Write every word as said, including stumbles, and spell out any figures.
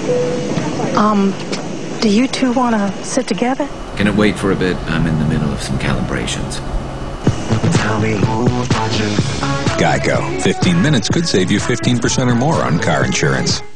Um, do you two want to sit together? Can it wait for a bit? I'm in the middle of some calibrations. Tell me who's watching. GEICO. fifteen minutes could save you fifteen percent or more on car insurance.